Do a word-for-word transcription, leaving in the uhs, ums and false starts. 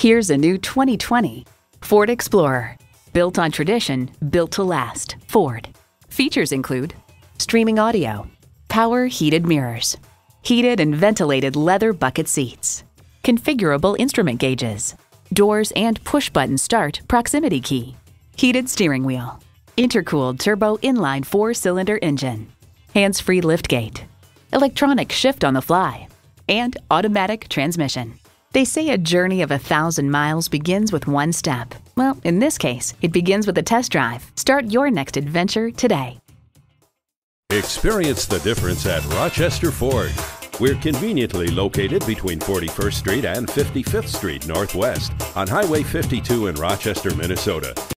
Here's a new twenty twenty Ford Explorer. Built on tradition, built to last. Ford. Features include streaming audio, power heated mirrors, heated and ventilated leather bucket seats, configurable instrument gauges, doors and push-button start proximity key, heated steering wheel, intercooled turbo inline four-cylinder engine, hands-free liftgate, electronic shift on the fly, and automatic transmission. They say a journey of a thousand miles begins with one step. Well, in this case, it begins with a test drive. Start your next adventure today. Experience the difference at Rochester Ford. We're conveniently located between forty-first Street and fifty-fifth Street Northwest on Highway fifty-two in Rochester, Minnesota.